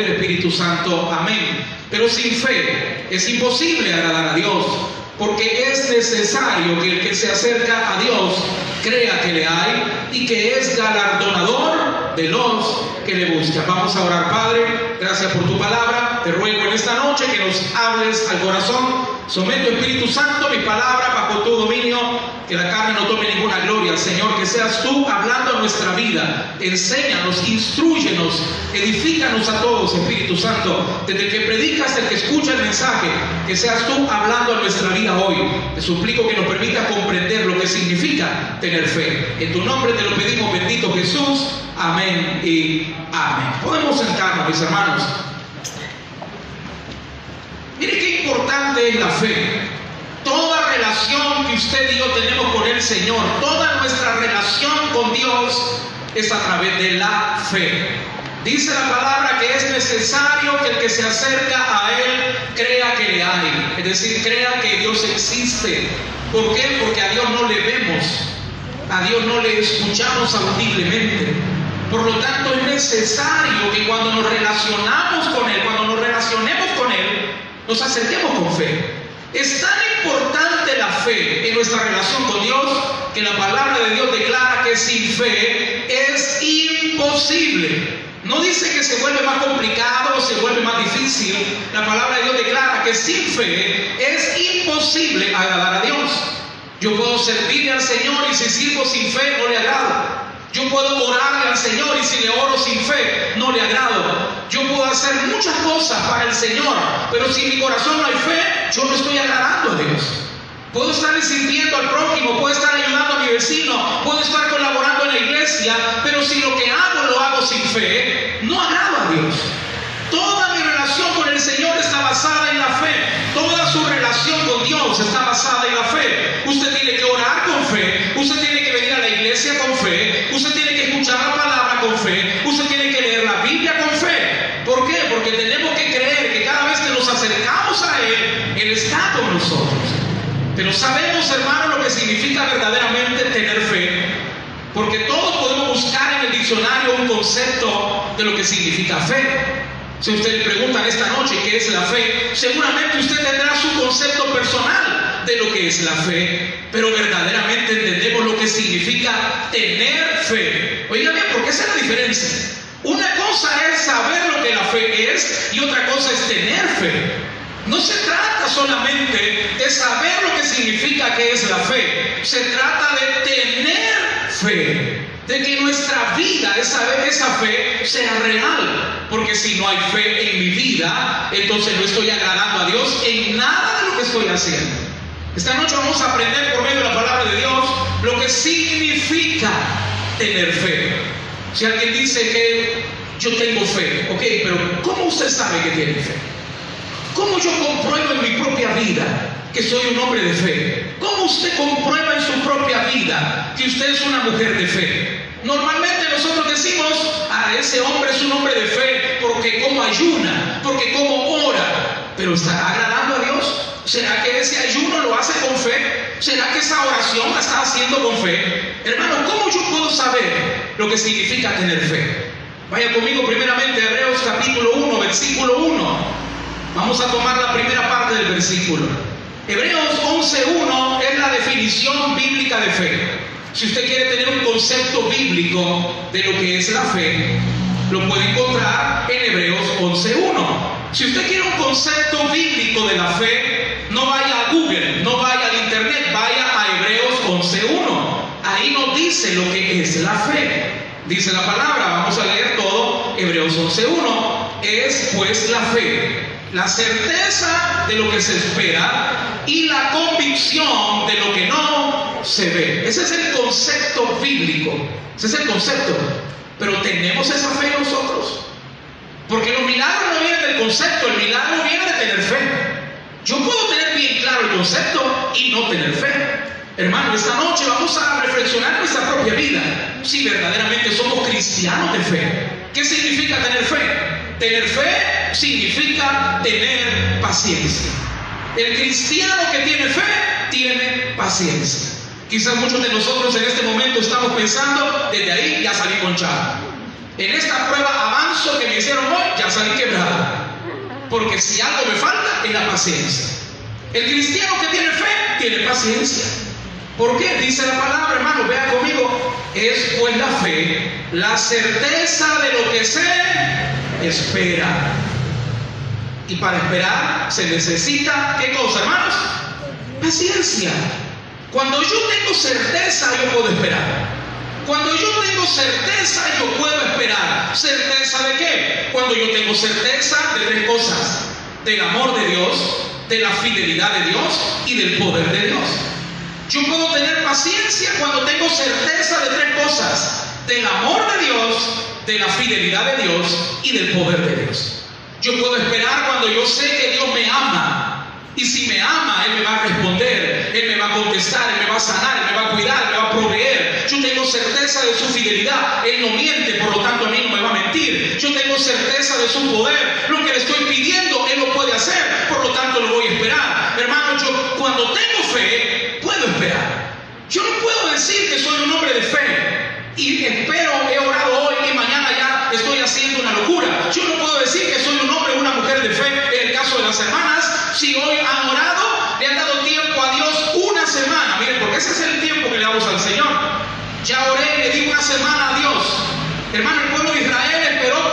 del Espíritu Santo. Amén. Pero sin fe es imposible agradar a Dios, porque es necesario que el que se acerca a Dios crea que le hay y que es galardonador de los que le buscan. Vamos a orar. Padre, gracias por tu palabra. Te ruego en esta noche que nos hables al corazón. Someto, Espíritu Santo, mi palabra bajo tu dominio, que la carne no tome ninguna gloria. Señor, que seas tú hablando en nuestra vida. Enséñanos, instrúyenos, edifícanos a todos, Espíritu Santo. Desde el que predica hasta el que escucha el mensaje, que seas tú hablando en nuestra vida hoy. Te suplico que nos permita comprender lo que significa tener fe. En tu nombre te lo pedimos, bendito Jesús. Amén y amén. Podemos sentarnos, mis hermanos. Mire qué importante es la fe. Toda relación que usted y yo tenemos con el Señor, toda nuestra relación con Dios es a través de la fe. Dice la palabra que es necesario que el que se acerca a Él crea que le hay. Es decir, crea que Dios existe. ¿Por qué? Porque a Dios no le vemos, a Dios no le escuchamos audiblemente. Por lo tanto, es necesario que cuando nos relacionamos con Él, cuando nos relacionemos con Él, nos acerquemos con fe. Es tan importante la fe en nuestra relación con Dios que la palabra de Dios declara que sin fe es imposible. No dice que se vuelve más complicado o se vuelve más difícil. La palabra de Dios declara que sin fe es imposible agradar a Dios. Yo puedo servirle al Señor y si sirvo sin fe no le agrado. Yo puedo orarle al Señor y si le oro sin fe no le agrado. Yo puedo hacer muchas cosas para el Señor, pero si en mi corazón no hay fe, yo no estoy agradando a Dios. Puedo estar sirviendo al prójimo, puedo estar ayudando a mi vecino, puedo estar colaborando en la iglesia, pero si lo que hago lo hago sin fe, no agrado a Dios. Toda mi relación con el Señor está basada en la fe. Toda su relación con Dios está basada en la fe. Usted tiene que orar con fe. Usted tiene que venir a la iglesia con fe. Usted tiene que escuchar la palabra con fe. Usted tiene que leer la Biblia con fe. ¿Por qué? Porque tenemos que creer que cada vez que nos acercamos a Él, Él está con nosotros. Pero sabemos, hermano, lo que significa verdaderamente tener fe. Porque todos podemos buscar en el diccionario un concepto de lo que significa fe. Si usted le preguntan esta noche qué es la fe, seguramente usted tendrá su concepto personal de lo que es la fe, pero verdaderamente entendemos lo que significa tener fe. Oiga bien, porque esa es la diferencia. Una cosa es saber lo que la fe es y otra cosa es tener fe. No se trata solamente de saber lo que significa que es la fe, se trata de tener fe. De que nuestra vida, esa fe, sea real. Porque si no hay fe en mi vida, entonces no estoy agradando a Dios en nada de lo que estoy haciendo. Esta noche vamos a aprender por medio de la palabra de Dios lo que significa tener fe. Si alguien dice que yo tengo fe, ok, pero ¿cómo usted sabe que tiene fe? ¿Cómo yo compruebo en mi propia vida que soy un hombre de fe? ¿Cómo usted comprueba en su propia vida que usted es una mujer de fe? Normalmente nosotros decimos, ese hombre es un hombre de fe porque como ayuna, porque como ora. Pero ¿estará agradando a Dios? ¿Será que ese ayuno lo hace con fe? ¿Será que esa oración la está haciendo con fe? Hermano, ¿cómo yo puedo saber lo que significa tener fe? Vaya conmigo primeramente a Hebreos capítulo 1, versículo 1. Vamos a tomar la primera parte del versículo. Hebreos 11.1 es la definición bíblica de fe. Si usted quiere tener un concepto bíblico de lo que es la fe, lo puede encontrar en Hebreos 11.1. Si usted quiere un concepto bíblico de la fe, no vaya a Google, no vaya al internet, vaya a Hebreos 11.1. Ahí nos dice lo que es la fe. Dice la palabra, vamos a leer todo. Hebreos 11.1 es pues la fe, la certeza de lo que se espera y la convicción de lo que no se ve. Ese es el concepto bíblico, ese es el concepto. Pero ¿tenemos esa fe nosotros? Porque los milagros no vienen del concepto, el milagro viene de tener fe. Yo puedo tener bien claro el concepto y no tener fe. Hermano, esta noche vamos a reflexionar nuestra propia vida, si verdaderamente somos cristianos de fe. ¿Qué significa tener fe? Tener fe significa tener paciencia. El cristiano que tiene fe, tiene paciencia. Quizás muchos de nosotros en este momento estamos pensando, desde ahí ya salí ponchado. En esta prueba avanzo que me hicieron hoy, ya salir quebrado. Porque si algo me falta, es la paciencia. El cristiano que tiene fe, tiene paciencia. ¿Por qué? Dice la palabra, hermano, vea conmigo. Es pues la fe, la certeza de lo que se espera. Y para esperar se necesita, ¿qué cosa, hermanos? Paciencia. Cuando yo tengo certeza, yo puedo esperar. Cuando yo tengo certeza, yo puedo esperar. ¿Certeza de qué? Cuando yo tengo certeza de tres cosas: del amor de Dios, de la fidelidad de Dios y del poder de Dios. Yo puedo tener paciencia cuando tengo certeza de tres cosas: del amor de Dios, de la fidelidad de Dios y del poder de Dios. Yo puedo esperar cuando yo sé que Dios me ama. Y si me ama, Él me va a responder, Él me va a contestar, Él me va a sanar, Él me va a cuidar, Él me va a proveer. Yo tengo certeza de su fidelidad, Él no miente, por lo tanto a mí no me va a mentir. Yo tengo certeza de su poder, lo que le estoy pidiendo, Él lo puede hacer, por lo tanto lo voy a esperar. Hermano, yo cuando tengo fe, puedo esperar. Yo no puedo decir que soy un hombre de fe y espero, he orado hoy y mañana ya estoy haciendo una locura. Yo no puedo decir que soy un hombre o una mujer de fe. En el caso de las hermanas, si hoy han orado, le han dado tiempo a Dios una semana. Miren, porque ese es el tiempo que le damos al Señor. Ya oré, le di una semana a Dios. Hermano, el pueblo de Israel esperó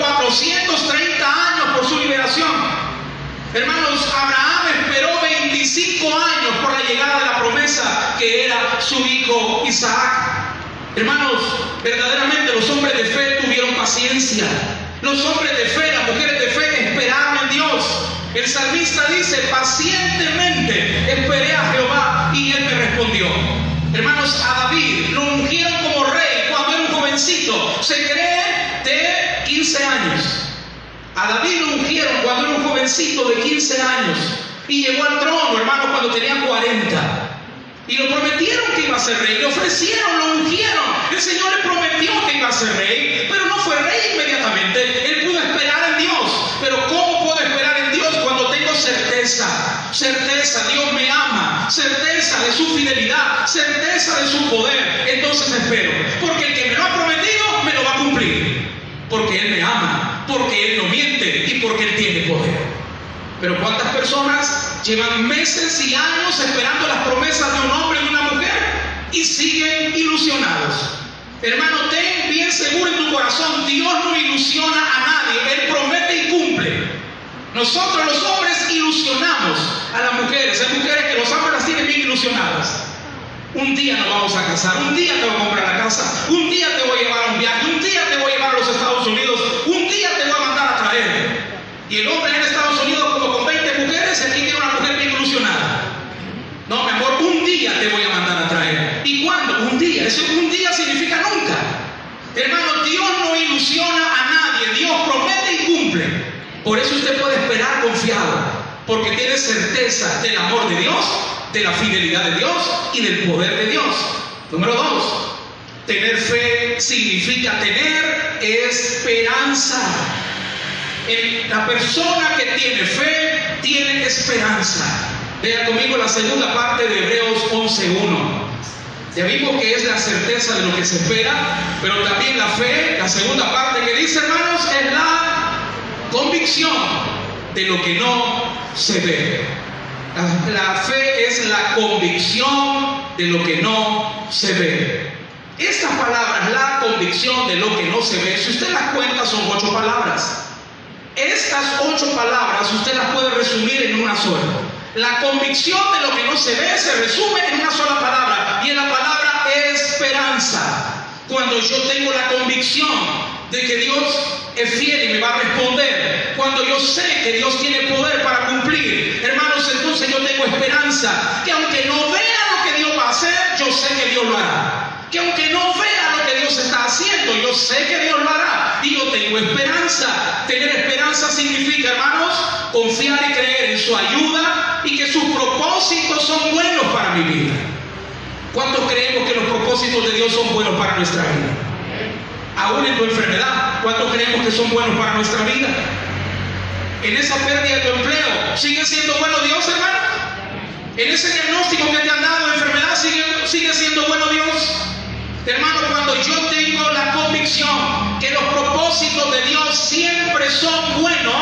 430 años por su liberación. Hermanos, Abraham esperó 25 años por la llegada de la promesa que era su hijo Isaac. Hermanos, verdaderamente los hombres de fe tuvieron paciencia. Los hombres de fe, las mujeres de fe esperaron en Dios. El salmista dice: pacientemente esperé a Jehová y Él me respondió. Hermanos, a David lo ungieron como rey cuando era un jovencito, se cree de 15 años. A David lo ungieron cuando era un jovencito de 15 años y llegó al trono, hermano, cuando tenía 40. Y lo prometieron que iba a ser rey, le ofrecieron, lo ungieron. El Señor le prometió que iba a ser rey, pero no fue rey inmediatamente. Él pudo esperar en Dios. Pero ¿cómo puedo esperar en Dios cuando tengo certeza? Certeza, Dios me ama. Certeza de su fidelidad, certeza de su poder. Entonces espero, porque el que me lo ha prometido me lo va a cumplir. Porque Él me ama, porque Él no miente y porque Él tiene poder. Pero ¿cuántas personas llevan meses y años esperando las promesas de un hombre y de una mujer y siguen ilusionados? Hermano, ten bien seguro en tu corazón, Dios no ilusiona a nadie, Él promete y cumple. Nosotros los hombres ilusionamos a las mujeres. Hay mujeres que los hombres las tienen bien ilusionadas. Un día nos vamos a casar, un día te voy a comprar la casa, un día te voy a llevar a un viaje, un día te voy a llevar a los Estados Unidos, un día te voy a mandar a traer. Y el hombre en Estados Unidos como con 20 mujeres, aquí tiene una mujer bien ilusionada. No, mi amor, un día te voy a mandar a traer. ¿Y cuándo? Un día. Eso un día significa nunca. Hermano, Dios no ilusiona a nadie. Dios promete y cumple. Por eso usted puede esperar confiado, porque tiene certeza del amor de Dios, de la fidelidad de Dios y del poder de Dios. Número 2, tener fe significa tener esperanza. La persona que tiene fe tiene esperanza. Vea conmigo la segunda parte de Hebreos 11:1. Ya vimos que es la certeza de lo que se espera, pero también la fe, la segunda parte que dice, hermanos, es la convicción de lo que no se ve. La fe es la convicción de lo que no se ve. Estas palabras, la convicción de lo que no se ve, si usted las cuenta, son 8 palabras. Estas 8 palabras usted las puede resumir en una sola. La convicción de lo que no se ve se resume en una sola palabra, y es la palabra esperanza. Cuando yo tengo la convicción de que Dios es fiel y me va a responder, cuando yo sé que Dios tiene poder para cumplir, hermanos, entonces yo tengo esperanza, que aunque no vea lo que Dios va a hacer, yo sé que Dios lo hará. Que aunque no vea lo que Dios está haciendo, yo sé que Dios lo hará, y yo tengo esperanza. Tener esperanza significa, hermanos, confiar y creer en su ayuda y que sus propósitos son buenos para mi vida. ¿Cuántos creemos que los propósitos de Dios son buenos para nuestra vida? Aún en tu enfermedad, ¿cuántos creemos que son buenos para nuestra vida? En esa pérdida de tu empleo, ¿sigue siendo bueno Dios, hermano? En ese diagnóstico que te han dado de enfermedad, ¿sigue siendo bueno Dios? Hermano, cuando yo tengo la convicción que los propósitos de Dios siempre son buenos,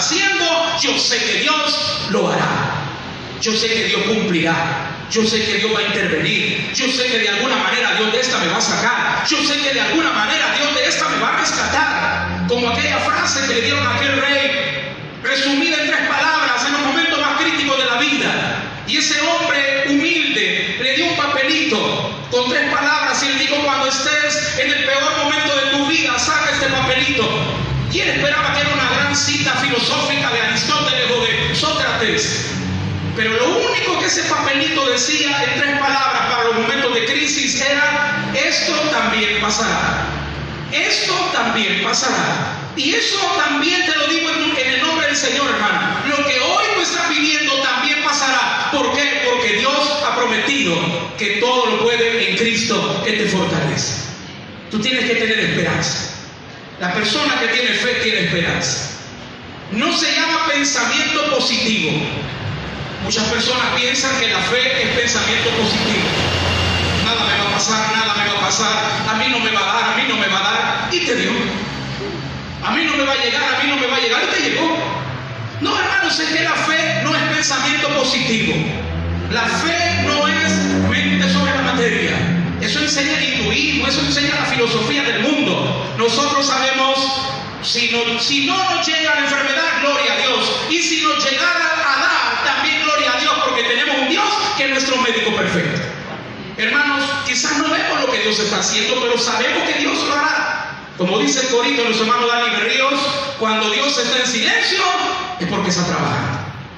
haciendo, yo sé que Dios lo hará. Yo sé que Dios cumplirá. Yo sé que Dios va a intervenir. Yo sé que de alguna manera Dios de esta me va a sacar. Yo sé que de alguna manera Dios de esta me va a rescatar. Como aquella frase que le dieron a aquel rey, resumida en 3 palabras en los momentos más críticos de la vida. Y ese hombre humilde le dio un papelito con 3 palabras y él dijo: cuando estés en el peor momento de tu vida, saca este papelito. Y él esperaba que era una gran cita filosófica de Aristóteles o de Sócrates. Pero lo único que ese papelito decía en 3 palabras para los momentos de crisis era: esto también pasará. Esto también pasará. Y eso también te lo digo en el nombre del Señor, hermano. Lo que hoy tú estás viviendo también pasará. ¿Por qué? Porque Dios ha prometido que todo lo puede en Cristo que te fortalece. Tú tienes que tener esperanza. La persona que tiene fe tiene esperanza. No se llama pensamiento positivo. Muchas personas piensan que la fe es pensamiento positivo. Nada me va a pasar, nada me va a pasar, a mí no me va a dar, a mí no me va a dar, y te dio. A mí no me va a llegar, a mí no me va a llegar, y te llegó. No, hermanos, es que la fe no es pensamiento positivo. La fe no es mente sobre la materia. Eso enseña el hinduismo, eso enseña la filosofía del mundo. Nosotros sabemos, si no nos llega la enfermedad, gloria a Dios. Y si nos llegara a dar, también gloria a Dios, porque tenemos un Dios que es nuestro médico perfecto. Hermanos, quizás no vemos lo que Dios está haciendo, pero sabemos que Dios lo hará. Como dice el corito de nuestro hermano Dani Berríos, cuando Dios está en silencio, es porque está trabajando.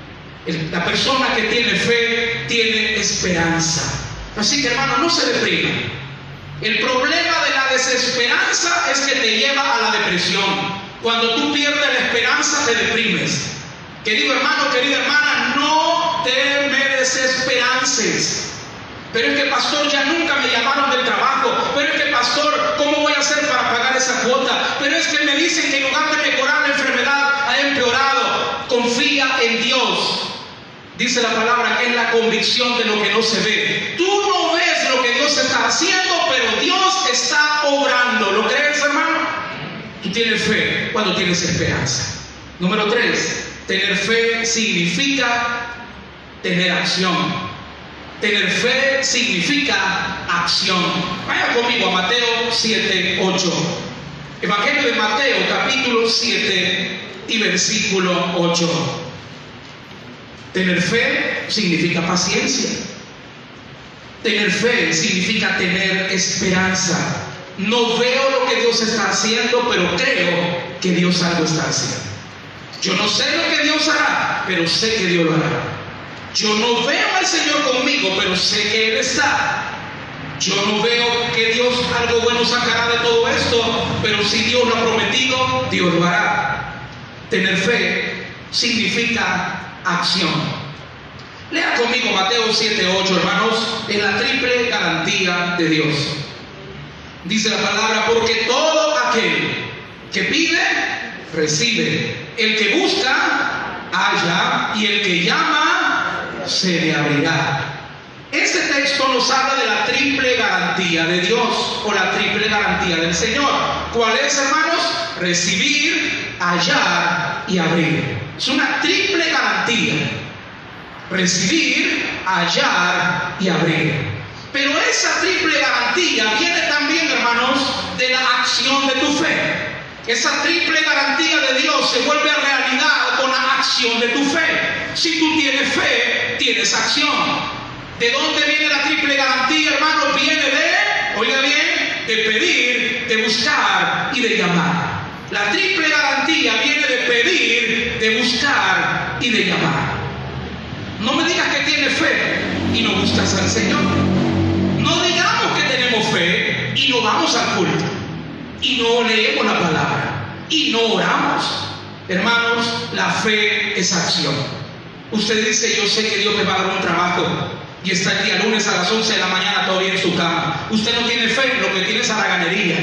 La persona que tiene fe tiene esperanza. Así que, hermano, no se depriman. El problema de la desesperanza es que te lleva a la depresión. Cuando tú pierdes la esperanza, te deprimes. Querido hermano, querida hermana, no te me desesperances. Pero es que, pastor, ya nunca me llamaron del trabajo. Pero es que, pastor, ¿cómo voy a hacer para pagar esa cuota? Pero es que me dicen que en lugar de mejorar la enfermedad ha empeorado. Confía en Dios. Dice la palabra que es la convicción de lo que no se ve. Tú no ves lo que Dios está haciendo, pero Dios está obrando. ¿Lo crees, hermano? Tú tienes fe cuando tienes esperanza. Número 3, tener fe significa tener acción. Tener fe significa acción. Vaya conmigo a Mateo 7, 8. Evangelio de Mateo, capítulo 7 y versículo 8. Tener fe significa paciencia. Tener fe significa tener esperanza. No veo lo que Dios está haciendo, pero creo que Dios algo está haciendo. Yo no sé lo que Dios hará, pero sé que Dios lo hará. Yo no veo al Señor conmigo, pero sé que Él está. Yo no veo que Dios algo bueno sacará de todo esto, pero si Dios lo ha prometido, Dios lo hará. Tener fe significa acción. Lea conmigo Mateo 7:8, hermanos, en la triple garantía de Dios. Dice la palabra: porque todo aquel que pide, recibe. El que busca, halla. Y el que llama, se le abrirá. Este texto nos habla de la triple garantía de Dios, o la triple garantía del Señor. ¿Cuál es, hermanos? Recibir, hallar y abrir. Es una triple garantía. Recibir, hallar y abrir. Pero esa triple garantía viene también, hermanos, de la acción de tu fe. Esa triple garantía de Dios se vuelve realidad con la acción de tu fe. Si tú tienes fe, tienes acción. ¿De dónde viene la triple garantía, hermano? Viene de, oiga bien, de pedir, de buscar y de llamar. La triple garantía viene de pedir, de buscar y de llamar. No me digas que tienes fe y no buscas al Señor. No digamos que tenemos fe y no vamos al culto, y no leemos la palabra, y no oramos. Hermanos, la fe es acción. Usted dice: yo sé que Dios me va a dar un trabajo, y está el día lunes a las 11 de la mañana todavía en su cama. Usted no tiene fe, lo que tiene es haraganería.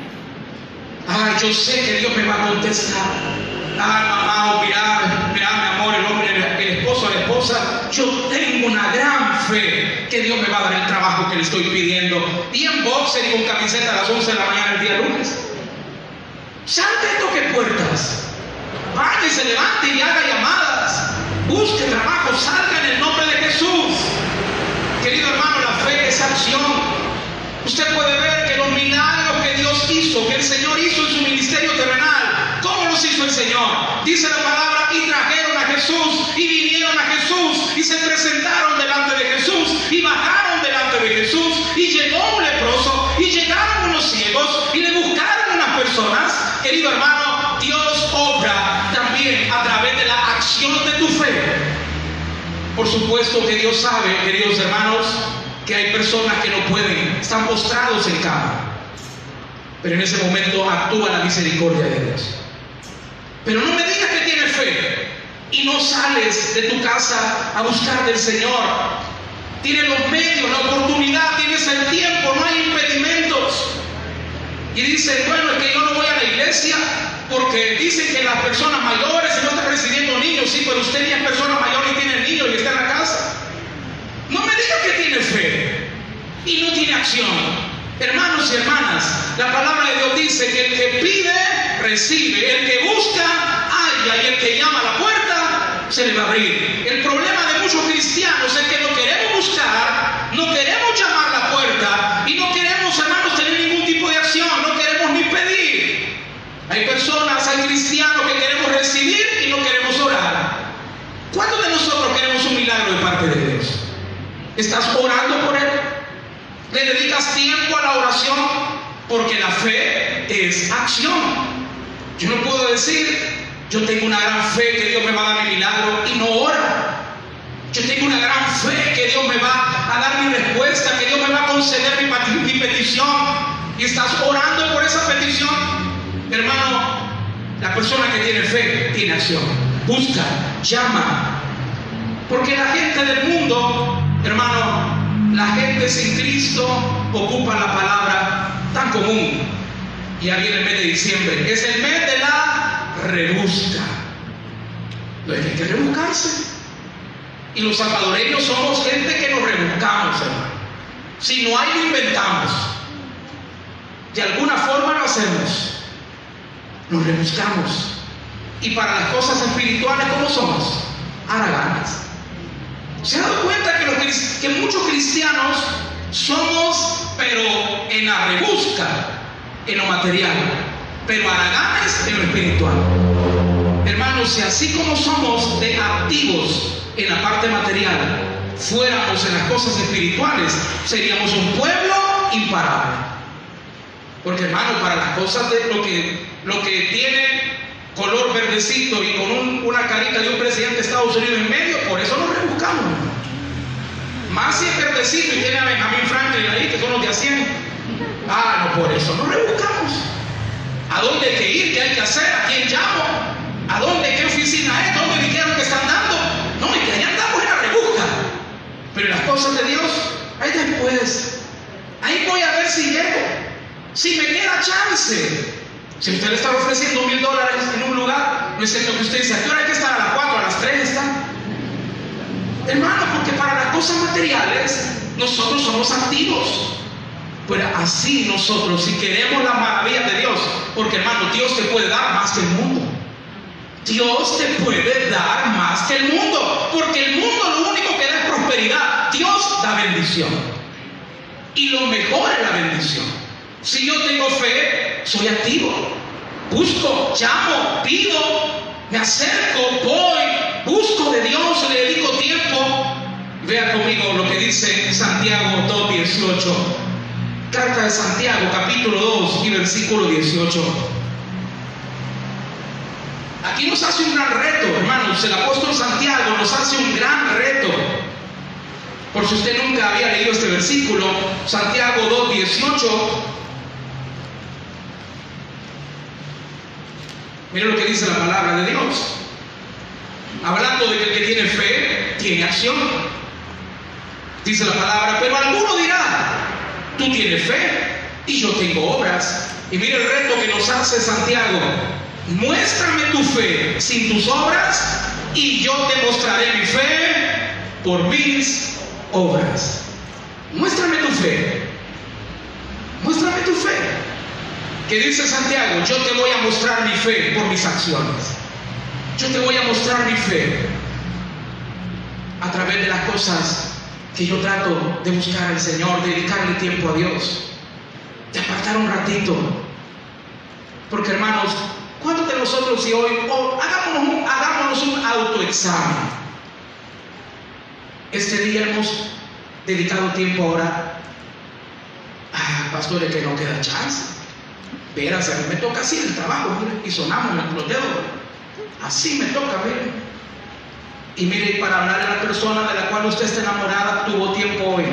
Ay, yo sé que Dios me va a contestar. Ay, mamá, mira, mi amor, el hombre, el esposo, la esposa, yo tengo una gran fe que Dios me va a dar el trabajo que le estoy pidiendo. Y en boxer y con camiseta a las 11 de la mañana el día lunes. Salte, toque puertas. vaya y se levante y haga llamadas, busque trabajo, salga en el nombre de Jesús. Querido hermano, la fe es acción. Usted puede ver que los milagros que Dios hizo, que el Señor hizo en su ministerio terrenal, ¿cómo los hizo el Señor? Dice la palabra, y trajeron a Jesús, y vinieron a Jesús, y se presentaron delante de Jesús, y bajaron delante de Jesús, y llegó un leproso, y llegaron unos ciegos, y le buscaron unas personas. Querido hermano, Dios obra también a través de la acción de tu fe. Por supuesto que Dios sabe, queridos hermanos, que hay personas que no pueden, están postrados en cama, pero en ese momento actúa la misericordia de Dios. Pero no me digas que tienes fe y no sales de tu casa a buscar del Señor. Tienes los medios, la oportunidad, tienes el tiempo, no hay impedimentos. Y dicen, bueno, es que yo no voy a la iglesia porque dicen que las personas mayores no están recibiendo niños. Sí, pero usted ya es persona mayor y tiene niños y está en la casa. No me diga que tiene fe y no tiene acción. Hermanos y hermanas, la palabra de Dios dice que el que pide, recibe. El que busca, halla. Y el que llama a la puerta, se le va a abrir. El problema de muchos cristianos es que no queremos buscar, no queremos llamar a la puerta y no queremos, hermanos, tener ningún tipo de acción. No queremos ni pedir. Hay personas, hay cristianos que queremos recibir y no queremos orar. ¿Cuántos de nosotros queremos un milagro de parte de Dios? ¿Estás orando por Él? ¿Le dedicas tiempo a la oración? Porque la fe es acción. Yo no puedo decir, yo tengo una gran fe que Dios me va a dar mi milagro y no ora. Yo tengo una gran fe que Dios me va a dar mi respuesta, que Dios me va a conceder mi petición. Y estás orando por esa petición. Hermano, la persona que tiene fe tiene acción. Busca, llama. Porque la gente del mundo, hermano, la gente sin Cristo ocupa la palabra tan común. Ya viene el mes de diciembre, es el mes de la rebusca. Entonces hay que rebuscarse. Y los salvadoreños somos gente que nos rebuscamos, hermano. Si no hay, lo inventamos. De alguna forma lo hacemos. Nos rebuscamos. Y para las cosas espirituales, ¿cómo somos? Haraganes. ¿Se han dado cuenta que muchos cristianos somos, pero en la rebusca, en lo material, pero haraganes en lo espiritual? Hermanos, si así como somos de activos en la parte material, fuéramos en las cosas espirituales, seríamos un pueblo imparable. Porque, hermano, para las cosas de lo que tiene color verdecito y con una carita de un presidente de Estados Unidos en medio, por eso nos rebuscamos. Más si es verdecito y tiene a Benjamin Franklin ahí, que son los de Hacienda. No, por eso nos rebuscamos. ¿A dónde hay que ir? ¿Qué hay que hacer? ¿A quién llamo? ¿A dónde? ¿Qué oficina es? ¿Dónde dijeron que están dando? No, y que allá andamos en la rebusca. Pero las cosas de Dios, ahí después. Ahí voy a ver si llego. Si me queda chance. Si usted le está ofreciendo $1,000 en un lugar, no es cierto que usted dice, ¿a qué hora hay que estar? ¿A las 4? ¿A las 3 está? Hermano, porque para las cosas materiales nosotros somos activos. Pero así nosotros, si queremos las maravillas de Dios, porque hermano, Dios te puede dar más que el mundo. Dios te puede dar más que el mundo, porque el mundo lo único que da es prosperidad. Dios da bendición. Y lo mejor es la bendición. Si yo tengo fe, soy activo. Busco, llamo, pido, me acerco, voy, busco de Dios, le dedico tiempo. Vea conmigo lo que dice Santiago 2:18. Carta de Santiago, capítulo 2 y versículo 18. Aquí nos hace un gran reto, hermanos. El apóstol Santiago nos hace un gran reto. Por si usted nunca había leído este versículo, Santiago 2:18. Mira lo que dice la palabra de Dios. Hablando de que el que tiene fe, tiene acción. Dice la palabra, pero alguno dirá, tú tienes fe y yo tengo obras. Y mira el reto que nos hace Santiago. Muéstrame tu fe sin tus obras y yo te mostraré mi fe por mis obras. Muéstrame tu fe. Muéstrame tu fe. ¿Qué dice Santiago? Yo te voy a mostrar mi fe por mis acciones. yo te voy a mostrar mi fe a través de las cosas que yo trato de buscar al Señor, de dedicarle tiempo a Dios, de apartar un ratito. Porque hermanos, ¿cuántos de nosotros si hoy hagámonos un autoexamen? Este día hemos dedicado tiempo a orar. Pastores, que no queda chance. Verás, a mí me toca así en el trabajo, mire, y sonamos los dedos. Así me toca, mire. Y mire, para hablar a la persona de la cual usted está enamorada, tuvo tiempo hoy.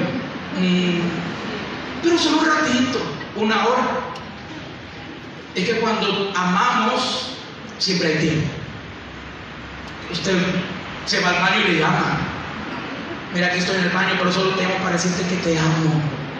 Pero solo un ratito, una hora. Es que cuando amamos, siempre hay tiempo. Usted se va al baño y le llama. Mira, aquí estoy en el baño, pero solo te amo para decirte que te amo.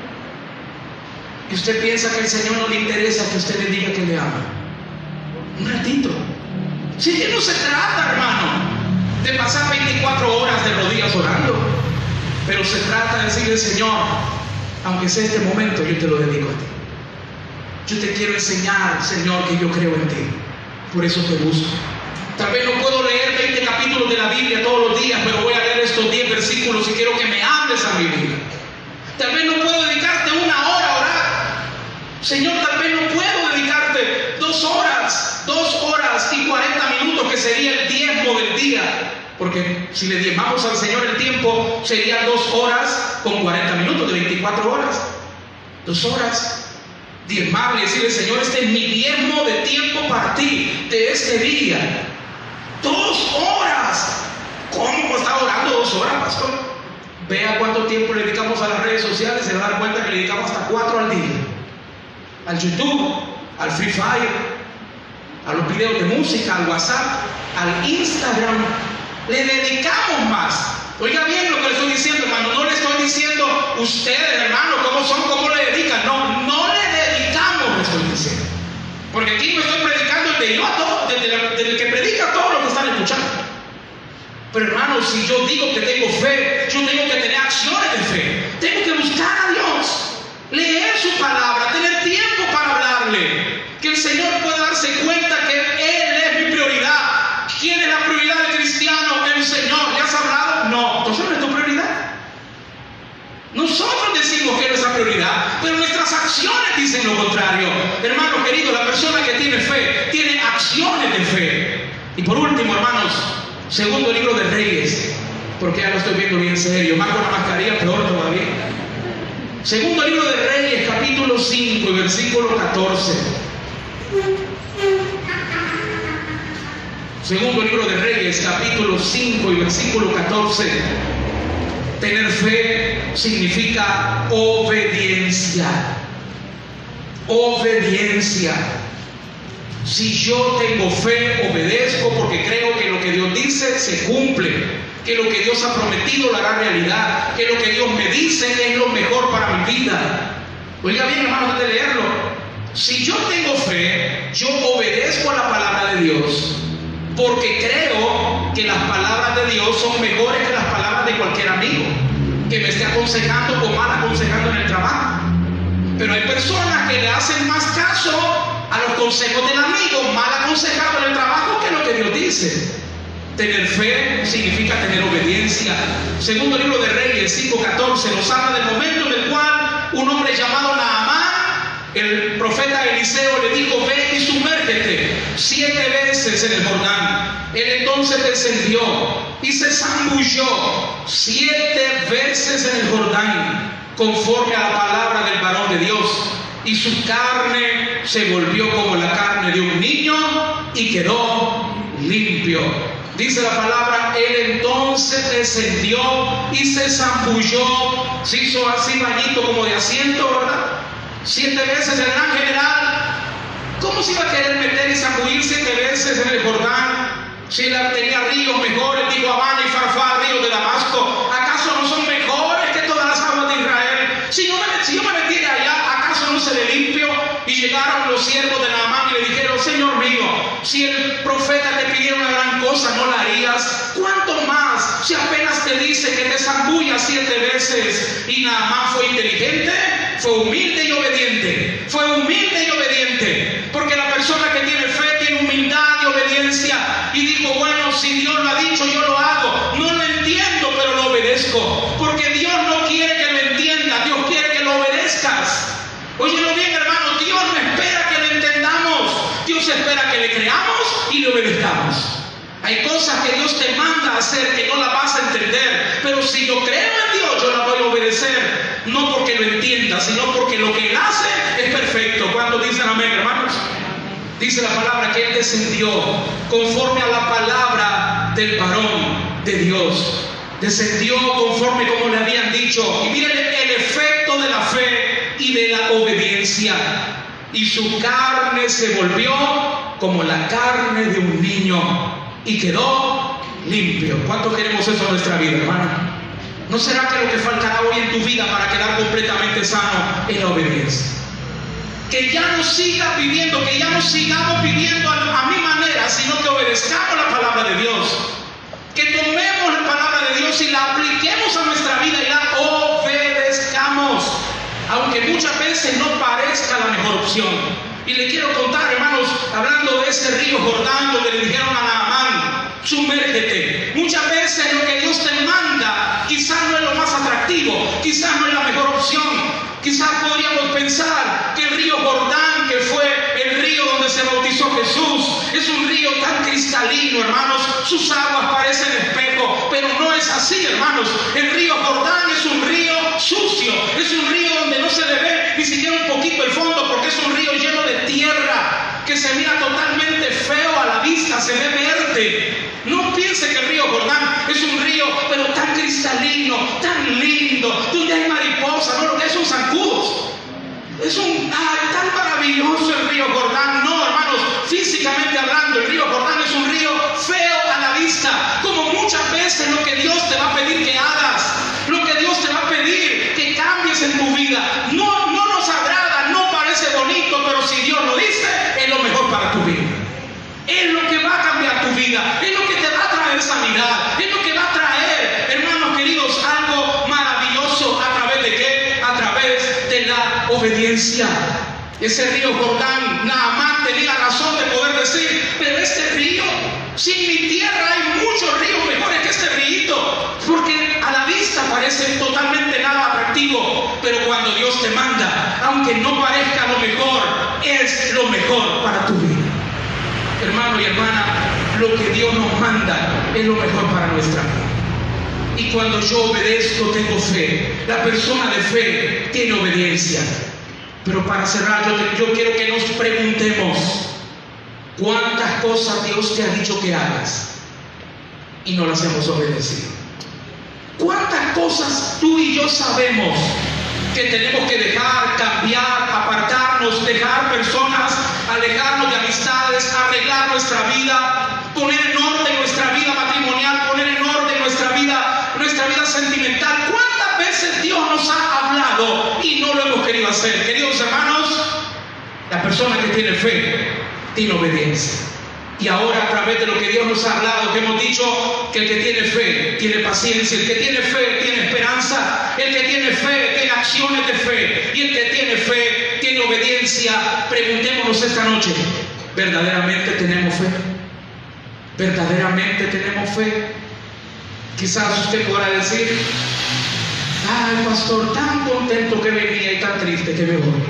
Y usted piensa que al Señor no le interesa que usted le diga que le ama. Un ratito. Si que no se trata, hermano, de pasar 24 horas de rodillas orando, pero se trata de decirle: Señor, aunque sea este momento, yo te lo dedico a ti. Yo te quiero enseñar, Señor, que yo creo en ti. Por eso te busco. Tal vez no puedo leer 20 capítulos de la Biblia todos los días, pero voy a leer estos 10 versículos y quiero que me hables a mi vida. Tal vez no puedo dedicarte una hora a orar. Señor, tal vez no puedo dedicarte 2 horas y 40 minutos, que sería el diezmo del día. Porque si le diezmamos al Señor el tiempo, serían 2 horas con 40 minutos de 24 horas. 2 horas. Diezmarle y decirle: Señor, este es mi diezmo de tiempo para ti, de este día. 2 horas. ¿Cómo está orando 2 horas, pastor? Vea cuánto tiempo le dedicamos a las redes sociales, se va a dar cuenta que le dedicamos hasta 4 al día. Al YouTube, al Free Fire, a los videos de música, al WhatsApp, al Instagram. Le dedicamos más. Oiga bien lo que le estoy diciendo, hermano. No le estoy diciendo ustedes, hermano, cómo son, cómo le dedican. No le dedicamos, le estoy diciendo. Porque aquí me estoy predicando desde yo a todos, desde el que predica a todos los que están escuchando. Pero hermano, si yo digo que tengo fe, yo tengo que tener acciones de fe. Tengo que buscar a Dios, leer su palabra, tener tiempo para hablarle. Que el Señor pueda darse cuenta que Él es mi prioridad. ¿Quién es la prioridad del cristiano? El Señor. ¿Le has hablado? No. Entonces no es tu prioridad. Nosotros decimos que es nuestra prioridad, pero nuestras acciones dicen lo contrario. Hermano querido, la persona que tiene fe tiene acciones de fe. Y por último, hermanos, segundo libro de Reyes, porque ya lo estoy viendo bien serio, más con la mascarilla, peor todavía. Segundo libro de Reyes, capítulo 5 y versículo 14. Segundo libro de Reyes, capítulo 5 y versículo 14. Tener fe significa obediencia. Obediencia. Si yo tengo fe, obedezco porque creo que lo que Dios dice se cumple, que lo que Dios ha prometido lo hará realidad, que lo que Dios me dice es lo mejor para mi vida. Oiga bien, hermano, antes de leerlo. Si yo tengo fe, yo obedezco a la palabra de Dios, porque creo que las palabras de Dios son mejores que las palabras de cualquier amigo que me esté aconsejando o mal aconsejando en el trabajo. Pero hay personas que le hacen más caso a los consejos del amigo mal aconsejado en el trabajo que lo que Dios dice. Tener fe significa tener obediencia. Segundo libro de Reyes 5:14 nos habla del momento en el cual un hombre llamado Naamán, el profeta Eliseo, le dijo: ve y sumérgete 7 veces en el Jordán. Él entonces descendió y se zambulló 7 veces en el Jordán, conforme a la palabra del varón de Dios, y su carne se volvió como la carne de un niño y quedó limpio. Dice la palabra: él entonces descendió y se zambulló, se hizo así bañito como de asiento, ¿verdad? 7 veces. El gran general, ¿cómo se iba a querer meter y zambullir 7 veces en el Jordán? Si él tenía ríos mejores, digo Habana y Farfar, ríos de Damasco, ¿acaso no son mejores que todas las aguas de Israel? Si yo me metiera allá, ¿acaso no se le limpio? Y llegaron los siervos de Naamán y le dijeron: Señor mío, si el profeta te pidiera una gran cosa, ¿no la harías? ¿Cuánto más si apenas te dice que te zambullas 7 veces? Y Naamán fue inteligente, fue humilde y obediente. Fue humilde y obediente, porque la persona que tiene fe tiene humildad y obediencia. Y dijo: bueno, espera que le creamos y le obedezcamos. Hay cosas que Dios te manda a hacer que no las vas a entender, pero si yo creo en Dios, yo la voy a obedecer, no porque lo entienda, sino porque lo que Él hace es perfecto. ¿Cuántos dicen amén, hermanos? Dice la palabra que Él descendió conforme a la palabra del varón de Dios. Descendió conforme como le habían dicho. Y miren el efecto de la fe y de la obediencia. Y su carne se volvió como la carne de un niño y quedó limpio. ¿Cuánto queremos eso en nuestra vida, hermano? ¿No será que lo que faltará hoy en tu vida para quedar completamente sano es la obediencia? Que ya no sigas viviendo, que ya no sigamos viviendo a mi manera, sino que obedezcamos la palabra de Dios. Que tomemos la palabra de Dios y la apliquemos a nuestra vida y la obedezcamos, aunque muchas veces no parezca la mejor opción. Y le quiero contar, hermanos, hablando de ese río Jordán, donde le dijeron a Naamán, sumérgete. Muchas veces lo que Dios te manda quizás no es lo más atractivo, quizás no es la mejor opción. Quizás podríamos pensar que el río Jordán, que fue el río donde se bautizó Jesús, es un río tan cristalino, hermanos, sus aguas parecen espejo, pero no es así, hermanos. El río Jordán es un río sucio, es un río donde no se le ve ni siquiera un poquito el fondo, porque es un río lleno de tierra, que se mira totalmente feo a la vista, se ve verde. No piense que el río Jordán es un río, pero tan cristalino, tan lindo, donde hay mariposas, no, lo que hay son zancudos. Es tan maravilloso el río Jordán. No, hermanos, físicamente hablando, el río Jordán es un río feo a la vista, como muchas veces lo que Dios te va a pedir que hagas, lo que Dios te va a pedir que cambies en tu vida. No nos agrada, no parece bonito, pero si Dios lo dice, es lo mejor para tu vida. Es lo que va a cambiar tu vida, es lo que te va a traer sanidad, es lo que va a traer, hermanos queridos, algo maravilloso. ¿A través de qué? A través de la obediencia. Ese río Jordán, Naamán tenía razón de poder decir, pero este río, si en mi tierra hay muchos ríos mejores que este río, porque a la vista parece totalmente nada atractivo, pero cuando Dios te manda, aunque no parezca lo mejor, es lo mejor para tu vida. Hermano y hermana, lo que Dios nos manda es lo mejor para nuestra vida. Y cuando yo obedezco, tengo fe. La persona de fe tiene obediencia. Pero para cerrar, yo quiero que nos preguntemos, ¿cuántas cosas Dios te ha dicho que hagas y no las hemos obedecido? ¿Cuántas cosas tú y yo sabemos que tenemos que dejar, cambiar, apartarnos, dejar personas, alejarnos de amistades, arreglar nuestra vida, poner en orden nuestra vida matrimonial, poner en orden nuestra vida sentimental? ¿Cuántas veces Dios nos ha hablado y no lo hemos querido hacer? Queridos hermanos, la persona que tiene fe tiene obediencia. Y ahora, a través de lo que Dios nos ha hablado, que hemos dicho que el que tiene fe tiene paciencia, el que tiene fe tiene esperanza, el que tiene fe tiene acciones de fe, y el que tiene fe tiene obediencia. Preguntémonos esta noche, ¿verdaderamente tenemos fe? ¿Verdaderamente tenemos fe? Quizás usted podrá decir, ay, pastor, tan contento que venía y tan triste que me voy.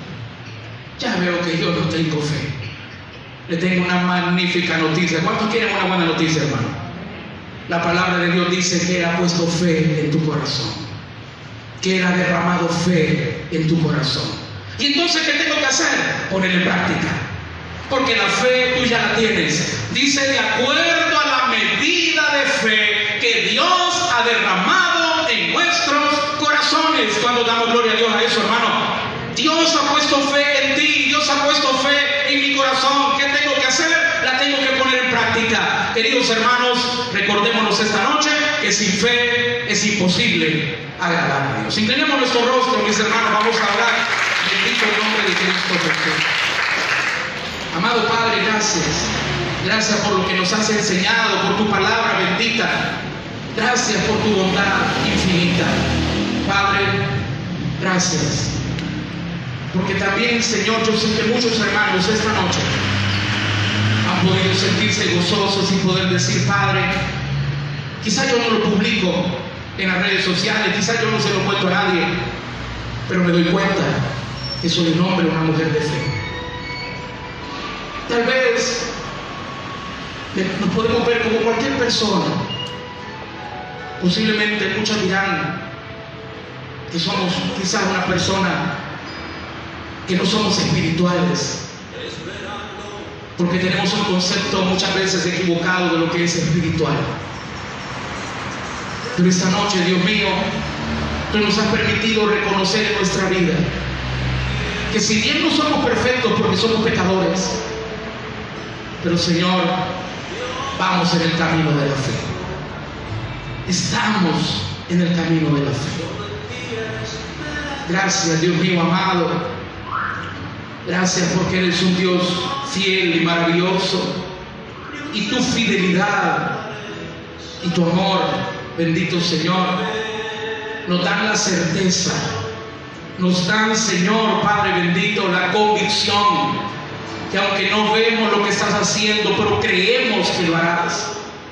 Ya veo que yo no tengo fe. Le tengo una magnífica noticia. ¿Cuántos quieren una buena noticia, hermano? La palabra de Dios dice que Él ha puesto fe en tu corazón, que Él ha derramado fe en tu corazón. Y entonces, ¿qué tengo que hacer? Ponerla en práctica, porque la fe tú ya la tienes. Dice, de acuerdo a la medida de fe que Dios ha derramado en nuestros corazones. Cuando damos gloria a Dios a eso, hermano. Dios ha puesto fe en ti, Dios ha puesto fe en mi corazón. ¿Qué tengo que hacer? La tengo que poner en práctica. Queridos hermanos, recordémonos esta noche que sin fe es imposible agradar a Dios. Inclinemos nuestro rostro, mis hermanos, vamos a orar. Bendito el nombre de Cristo Jesús. Amado Padre, gracias. Gracias por lo que nos has enseñado, por tu palabra bendita. Gracias por tu bondad infinita. Padre, gracias. Porque también, Señor, yo sé que muchos hermanos esta noche han podido sentirse gozosos y poder decir, Padre, quizás yo no lo publico en las redes sociales, quizás yo no se lo cuento a nadie, pero me doy cuenta que soy un hombre o una mujer de fe. Tal vez veces nos podemos ver como cualquier persona. Posiblemente muchos dirán que somos quizás una persona que no somos espirituales, porque tenemos un concepto muchas veces equivocado de lo que es espiritual. Pero esta noche, Dios mío, Tú nos has permitido reconocer en nuestra vida que si bien no somos perfectos porque somos pecadores, pero Señor, vamos en el camino de la fe. Estamos en el camino de la fe. Gracias, Dios mío amado. Gracias porque eres un Dios fiel y maravilloso. Y tu fidelidad y tu amor, bendito Señor, nos dan la certeza. Nos dan, Señor, Padre bendito, la convicción que aunque no vemos lo que estás haciendo, pero creemos que lo harás.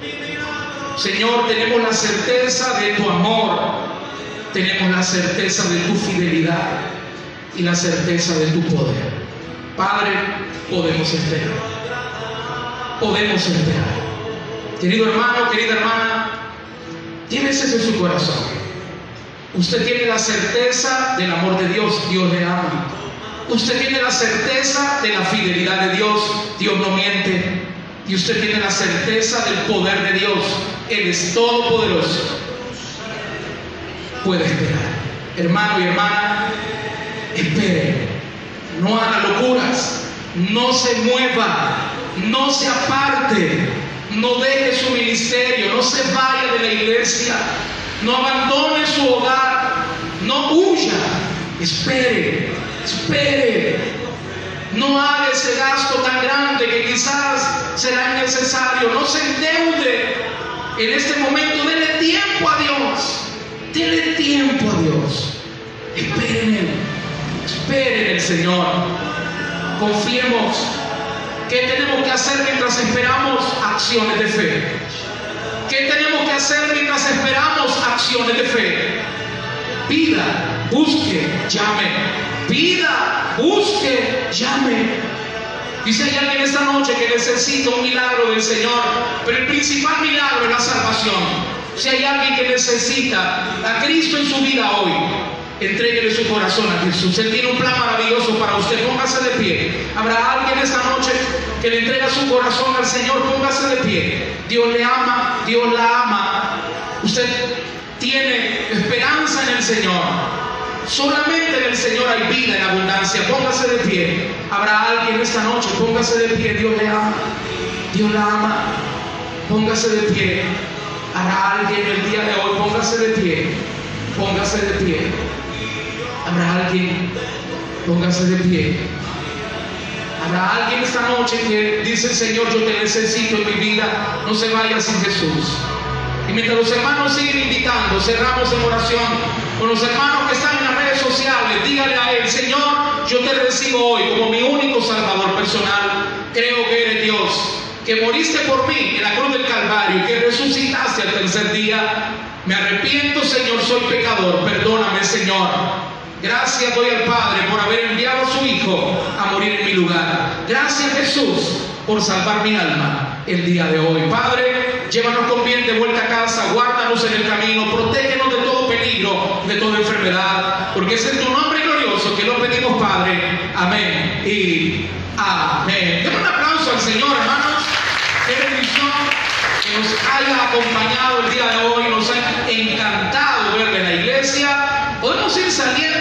Señor, tenemos la certeza de tu amor, tenemos la certeza de tu fidelidad y la certeza de tu poder. Padre, podemos esperar. Podemos esperar. Querido hermano, querida hermana, tienes eso en su corazón. Usted tiene la certeza del amor de Dios, Dios le ama. Usted tiene la certeza de la fidelidad de Dios, Dios no miente. Y usted tiene la certeza del poder de Dios, Él es todopoderoso. Puede esperar. Hermano y hermana, espere. No haga locuras, no se mueva, no se aparte, no deje su ministerio, no se vaya de la iglesia, no abandone su hogar, no huya, espere, espere. No haga ese gasto tan grande que quizás será innecesario. No se endeude en este momento. Dele tiempo a Dios. Dele tiempo a Dios. Espere en Él. Espere en el Señor. Confiemos. ¿Qué tenemos que hacer mientras esperamos? Acciones de fe. ¿Qué tenemos que hacer mientras esperamos? Acciones de fe. Pida, busque, llame. Pida, busque, llame. Y si hay alguien esta noche que necesita un milagro del Señor, pero el principal milagro es la salvación. Si hay alguien que necesita a Cristo en su vida hoy, entréguele su corazón a Jesús. Él tiene un plan maravilloso para usted. Póngase de pie. Habrá alguien esta noche que le entrega su corazón al Señor. Póngase de pie. Dios le ama, Dios la ama. Usted tiene esperanza en el Señor. Solamente en el Señor hay vida en abundancia. Póngase de pie. Habrá alguien esta noche. Póngase de pie. Dios le ama. Dios la ama. Póngase de pie. Habrá alguien el día de hoy. Póngase de pie. Póngase de pie. Habrá alguien. Póngase de pie. Habrá alguien esta noche que dice: Señor, yo te necesito en mi vida. No se vaya sin Jesús. Y mientras los hermanos siguen invitando, cerramos en oración con los hermanos que están en las redes sociales. Dígale a Él: Señor, yo te recibo hoy como mi único Salvador personal. Creo que eres Dios, que moriste por mí en la cruz del Calvario y que resucitaste al tercer día. Me arrepiento, Señor, soy pecador. Perdóname, Señor. Gracias doy al Padre por haber enviado a su Hijo a morir en mi lugar. Gracias, Jesús, por salvar mi alma el día de hoy. Padre, llévanos con bien de vuelta a casa, guárdanos en el camino, protégenos de todo peligro, de toda enfermedad, porque es en tu nombre glorioso que lo pedimos, Padre. Amén y amén. Demos un aplauso al Señor, hermanos. Qué bendición que nos haya acompañado el día de hoy. Nos ha encantado verle en la iglesia. Podemos ir saliendo